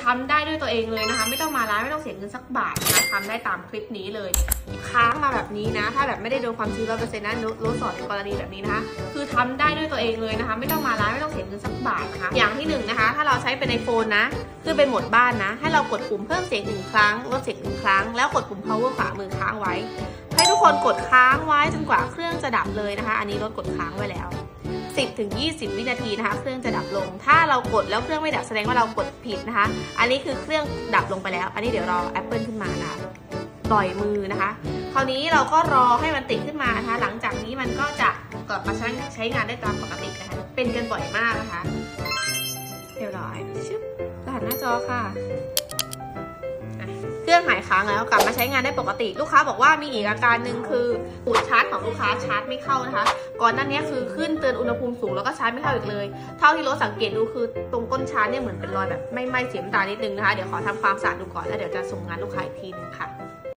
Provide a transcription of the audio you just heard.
ทำได้ด้วยตัวเองเลยนะคะไม่ต้องมาร้านไม่ต้องเสียเงินสักบาทนะคะทำได้ตามคลิปนี้เลยค้างมาแบบนี้นะถ้าแบบไม่ได้โดนความชื้น100%นะโรสสอนในกรณีแบบนี้นะคะคือทำได้ด้วยตัวเองเลยนะคะไม่ต้องมาร้านไม่ต้องเสียเงินสักบาทนะคะอย่างที่1นะคะถ้าเราใช้เป็นในโฟนนะคือเป็นโหมดบ้านนะให้เรากดปุ่มเพิ่มเสียง1ครั้งลดเสียง1ครั้งแล้วกดปุ่ม power ขวามือค้างไว้ให้ทุกคนกดค้างไว้จนกว่าเครื่องจะดับเลยนะคะอันนี้ลดกดค้างไว้แล้ว10-20 วินาทีนะคะเครื่องจะดับลงถ้าเรากดแล้วเครื่องไม่ดับแสดงว่าเรากดผิดนะคะอันนี้คือเครื่องดับลงไปแล้วอันนี้เดี๋ยวรอ Apple ขึ้นมานะคะปล่อยมือนะคะคราวนี้เราก็รอให้มันติดขึ้นมานะคะหลังจากนี้มันก็จะกลับมาใช้งานได้ตามปกตินะคะเป็นกันบ่อยมากนะคะเรียบร้อยชึบรหัสหน้าจอค่ะเครื่องหายค้างแล้วกลับมาใช้งานได้ปกติลูกค้าบอกว่ามีอีกอาการหนึ่งคือปูดชาร์จของลูกค้าชาร์จไม่เข้านะคะก่อนหน้านี้คือขึ้นเตือนอุณหภูมิสูงแล้วก็ชาร์จไม่เข้าอีกเลยเท่าที่รถสังเกตดูคือตรงก้นชาร์จเนี่ยเหมือนเป็นรอยแบบไม่สีน้ำตาลนิดนึงนะคะเดี๋ยวขอทำความสะอาดดูก่อนแล้วเดี๋ยวจะส่งงานลูกค้าอีกทีนึงค่ะ